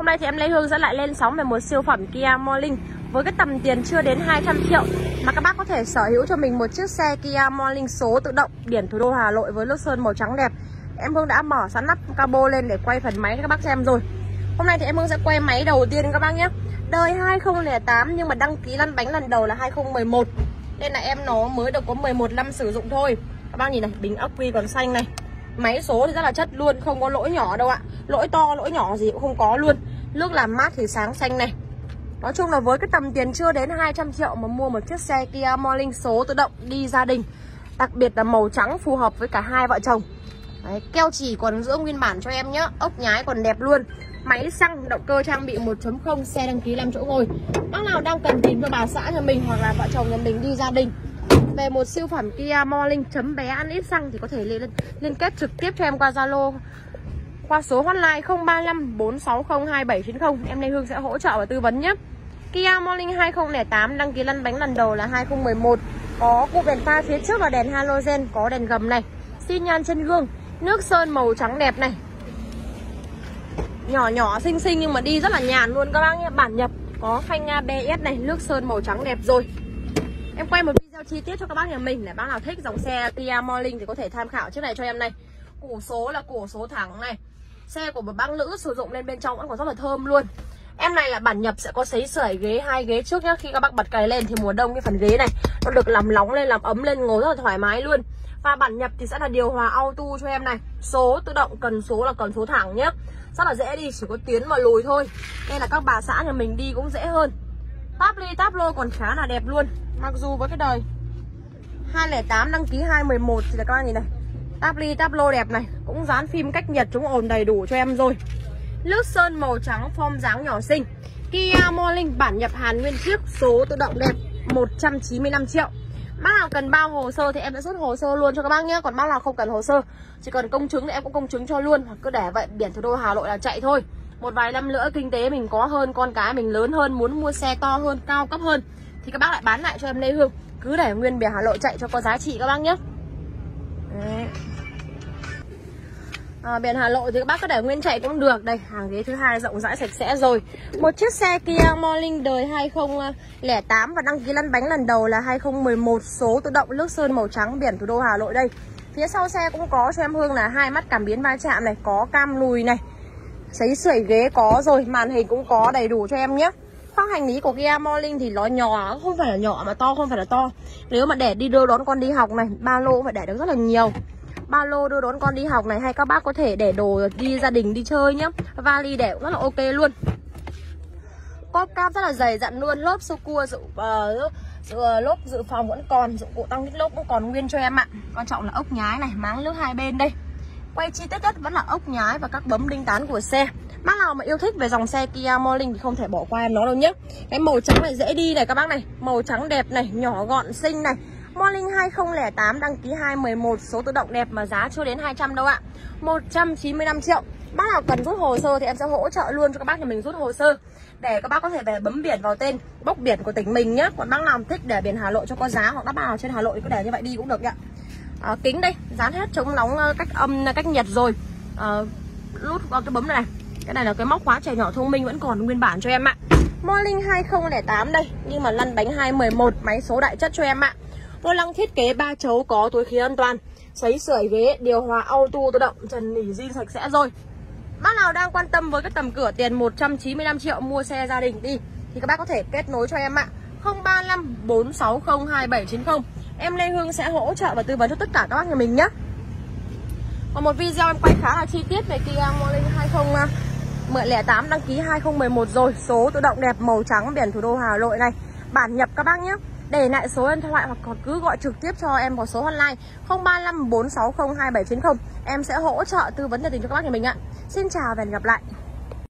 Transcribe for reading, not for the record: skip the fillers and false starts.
Hôm nay thì em Lê Hương sẽ lại lên sóng về một siêu phẩm Kia Morning với cái tầm tiền chưa đến 200 triệu mà các bác có thể sở hữu cho mình một chiếc xe Kia Morning số tự động biển thủ đô Hà Nội với lốp sơn màu trắng đẹp. Em Hương đã mở sẵn nắp cabo lên để quay phần máy cho các bác xem rồi. Hôm nay thì em Hương sẽ quay máy đầu tiên các bác nhé. Đời 2008 nhưng mà đăng ký lăn bánh lần đầu là 2011. Nên là em nó mới được có 11 năm sử dụng thôi. Các bác nhìn này, bình ắc quy còn xanh này. Máy số thì rất là chất luôn, không có lỗi nhỏ đâu ạ. Lỗi to, lỗi nhỏ gì cũng không có luôn. Nước làm mát thì sáng xanh này. Nói chung là với cái tầm tiền chưa đến 200 triệu mà mua một chiếc xe Kia Morning số tự động đi gia đình, đặc biệt là màu trắng phù hợp với cả hai vợ chồng. Đấy, keo chỉ còn giữ nguyên bản cho em nhé. Ốc nhái còn đẹp luôn. Máy xăng, động cơ trang bị 1.0, xe đăng ký 5 chỗ ngồi. Bác nào đang cần tìm cho bà xã nhà mình hoặc là vợ chồng nhà mình đi gia đình về một siêu phẩm Kia Morning chấm bé ăn ít xăng thì có thể liên kết trực tiếp cho em qua Zalo, qua số hotline 035 460 2790. Em Lê Hương sẽ hỗ trợ và tư vấn nhé. Kia Morning 2008 đăng ký lăn bánh lần đầu là 2011. Có cụm đèn pha phía trước là đèn halogen, có đèn gầm này, xi nhan chân gương, nước sơn màu trắng đẹp này. Nhỏ nhỏ xinh xinh nhưng mà đi rất là nhàn luôn các bác nhé. Bản nhập, có phanh ABS này, nước sơn màu trắng đẹp rồi. Em quay một video chi tiết cho các bác nhà mình để bác nào thích dòng xe Kia Morning thì có thể tham khảo chiếc này cho em này. Củ số là củ số thẳng này. Xe của một bác nữ sử dụng lên bên trong vẫn còn rất là thơm luôn. Em này là bản nhập sẽ có sấy sưởi ghế, hai ghế trước nhá. Khi các bác bật cày lên thì mùa đông cái phần ghế này nó được làm nóng lên, làm ấm lên, ngồi rất là thoải mái luôn. Và bản nhập thì sẽ là điều hòa auto cho em này. Số tự động, cần số là cần số thẳng nhé. Rất là dễ đi, chỉ có tiến và lùi thôi. Nên là các bà xã nhà mình đi cũng dễ hơn. Táp ly táp lô còn khá là đẹp luôn. Mặc dù với cái đời 208 đăng ký 211 thì là các bạn nhìn này, táp ly táp lô đẹp này, cũng dán phim cách nhiệt chống ồn đầy đủ cho em rồi. Nước sơn màu trắng form dáng nhỏ xinh. Kia Morning bản nhập Hàn nguyên chiếc, số tự động đẹp, 195 triệu. Bác nào cần bao hồ sơ thì em sẽ rút hồ sơ luôn cho các bác nhé. Còn bác nào không cần hồ sơ, chỉ cần công chứng thì em cũng công chứng cho luôn. Hoặc cứ để vậy, biển thủ đô Hà Nội là chạy thôi. Một vài năm nữa kinh tế mình có hơn, con cái mình lớn hơn, muốn mua xe to hơn, cao cấp hơn thì các bác lại bán lại cho em Lê Hương. Cứ để nguyên biển Hà Nội chạy cho có giá trị các bác nhé. Biển Hà Nội thì các bác cứ để nguyên chạy cũng được. Đây, hàng ghế thứ hai rộng rãi sạch sẽ rồi. Một chiếc xe Kia Morning đời 2008 và đăng ký lăn bánh lần đầu là 2011, số tự động, nước sơn màu trắng, biển thủ đô Hà Nội đây. Phía sau xe cũng có cho em Hương là hai mắt cảm biến va chạm này, có cam lùi này, sấy sưởi ghế có rồi, màn hình cũng có đầy đủ cho em nhé. Khoang hành lý của Kia Morning thì nó nhỏ, không phải là nhỏ mà to, không phải là to. Nếu mà để đi đưa đón con đi học này, ba lô phải để được rất là nhiều. Ba lô đưa đón con đi học này, hay các bác có thể để đồ đi gia đình đi chơi nhá. Vali để cũng rất là ok luôn. Cốp cáp rất là dày dặn luôn. Lốp sô cua lốp dự phòng vẫn còn, dụng cụ tăng kích lốp cũng còn nguyên cho em ạ. Quan trọng là ốc nhái này, máng nước hai bên đây. Quay chi tiết nhất vẫn là ốc nhái và các bấm đinh tán của xe. Bác nào mà yêu thích về dòng xe Kia Morning thì không thể bỏ qua em nó đâu nhé. Cái màu trắng này dễ đi này các bác này, màu trắng đẹp này, nhỏ gọn xinh này. Morning 2008 đăng ký 211, số tự động đẹp mà giá chưa đến 200 đâu ạ. 195 triệu. Bác nào cần rút hồ sơ thì em sẽ hỗ trợ luôn cho các bác nhà mình rút hồ sơ để các bác có thể về bấm biển vào tên, bốc biển của tỉnh mình nhé. Còn bác nào thích để biển Hà Nội cho có giá hoặc các bác nào trên Hà Nội thì cứ để như vậy đi cũng được ạ. Kính đây, dán hết chống nóng, cách âm, cách nhiệt rồi. Nút vào cái bấm này. Cái này là cái móc khóa trẻ nhỏ thông minh vẫn còn nguyên bản cho em ạ. Morning 2008 đây, nhưng mà lăn bánh 211, máy số đại chất cho em ạ. Vô lăng thiết kế 3 chấu, có túi khí an toàn, sấy sưởi ghế, điều hòa auto tự động, trần nỉ zin sạch sẽ rồi. Bác nào đang quan tâm với cái tầm cửa tiền 195 triệu mua xe gia đình đi thì các bác có thể kết nối cho em ạ. 035 460 2790. Em Lê Hương sẽ hỗ trợ và tư vấn cho tất cả các bác nhà mình nhé. Còn một video em quay khá là chi tiết về Kia Morning 2008 đăng ký 2011 rồi, số tự động đẹp, màu trắng, biển thủ đô Hà Nội này. Bản nhập các bác nhé. Để lại số điện thoại hoặc còn cứ gọi trực tiếp cho em vào số hotline 035 460 2790. Em sẽ hỗ trợ tư vấn nhiệt tình cho các bác nhà mình ạ. Xin chào và hẹn gặp lại.